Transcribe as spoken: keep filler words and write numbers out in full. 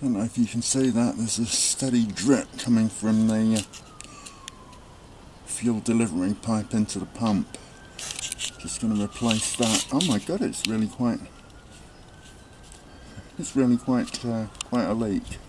Don't know if you can see that, there's a steady drip coming from the uh, fuel delivery pipe into the pump. Just going to replace that. Oh my god, it's really quite, it's really quite, uh, quite a leak.